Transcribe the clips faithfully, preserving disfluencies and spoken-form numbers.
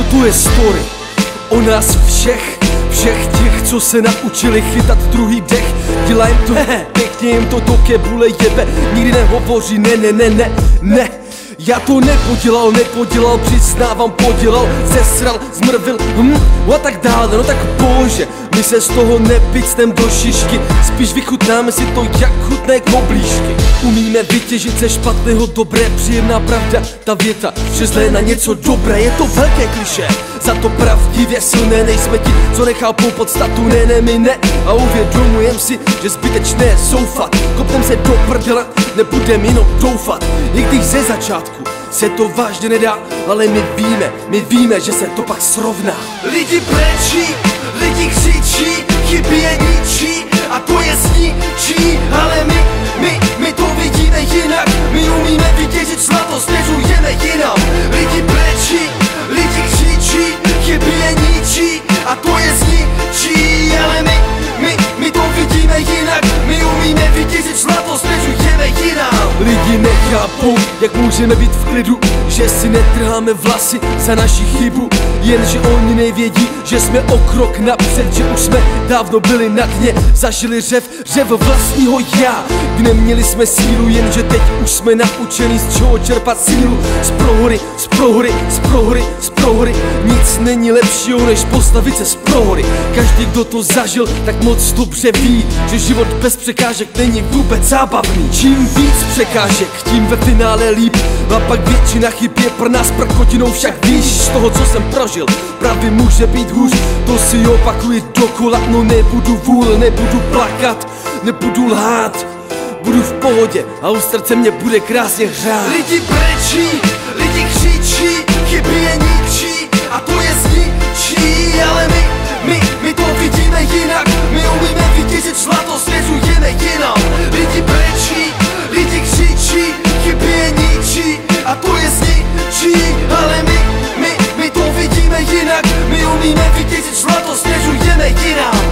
Toto je story o nás všech, všech těch, co se naučili chytat druhý dech. Dělajem to, pěkně jim to do kebule jebe, nikdy nehovoří ne, ne, ne, ne, ne. Já to nepodělal, nepodělal, přiznávám, podělal, zesral, zmrvil, hm, a tak dále, no tak bože, my se z toho nepicnem do šišky, spíš vychutnáme si to, jak chutné koblížky. Umíme vytěžit ze špatného dobré, příjemná pravda, ta věta, že zlé na něco dobré, je to velké klišé, za to pravdivě silné nejsme ti, co nechápou podstatu, ne, ne, my ne, a uvědomujem si, že zbytečné soufat, kopnem se do prdele, nebudem jenom doufat, i když ze začátku se to vážně nedá, ale my víme, my víme, že se to pak srovná. Lidi brečí, lidi křičí, chyby je ničí a to je zničí, ale my, my, my to vidíme jinak, my umíme vytěžit zlato, směřujeme jinam. Lidi brečí, lidi křičí, chyby je ničí a to je zničí, ale my, my, my to vidíme jinak, my umíme vytěžit zlato, směřujeme jinam. Lidi nechápou, jak můžeme být v klidu, že si netrháme vlasy za naši chybu, jenže oni nevědí, že jsme o krok napřed, že už jsme dávno byli na dně, zažili řev, řev vlastního já, kdy neměli jsme sílu, jenže teď už jsme naučeni, z čeho čerpat sílu, z prohory, z prohory, z prohory, z prohory, nic není lepšího, než postavit se z prohory. Každý, kdo to zažil, tak moc dobře ví, že život bez překážek není vůbec zábavný. Čím víc překážek, tím ve finále líp, a pak většina chyb je pro nás prkotinou, však víš z toho, co jsem prožil, pravdy může být hůř, to si opakuji dokola, no nebudu vůl, nebudu plakat, nebudu lhát, budu v pohodě a u srdce mě bude krásně hřát. Lidi brečí, lidi křičí, chyby je ničí a to je zničí, ale my, my, my to vidíme jinak, my umíme vytěžit zlato, směřujeme jinam. Lidi brečí, lidi křičí, chyby je ničí a to je zničí, ale my, my, my to vidíme jinak, my umíme vytěžit zlato, směřujeme jinam.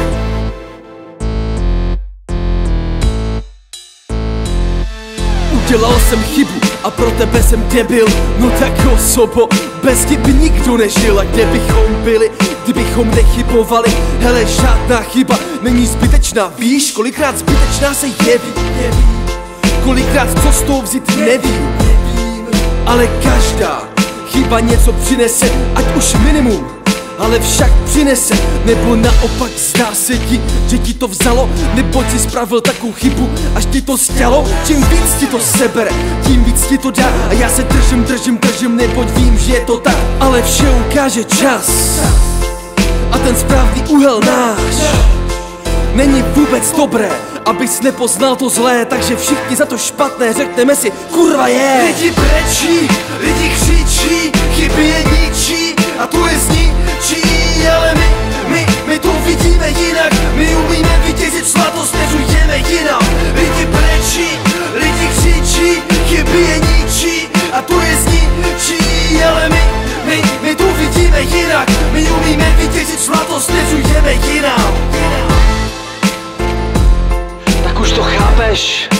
Udělal jsem chybu a pro tebe jsem debil, no tak osobo, bez chyby nikdo nežil. A kde bychom byli, kdybychom nechybovali, hele, žádná chyba není zbytečná, víš, kolikrát zbytečná se jeví, kolikrát co z toho vzít nevím, ale každá chyba něco přinese, ať už minimum, ale však přinese, nebo naopak zdá se ti, že ti to vzalo, nebo si spravil takovou chybu, až ti to stělo. Čím víc ti to sebere, tím víc ti to dá a já se držím, držím, držím, neboť vím, že je to tak, ale vše ukáže čas a ten správný úhel náš není vůbec dobré, abys nepoznal to zlé, takže všichni za to špatné řekneme si, kurva je. Lidi brečí, lidi křičí, chyby je ničí a to je zničí, ale my, my, my to vidíme jinak, my umíme vytěžit zlato, směřujeme jinam. Lidi brečí, lidi křičí, chyby je ničí a to je zničí, ale my, my, my to vidíme jinak, my umíme vytěžit zlato, směřujeme jinam. Tak už to chápeš?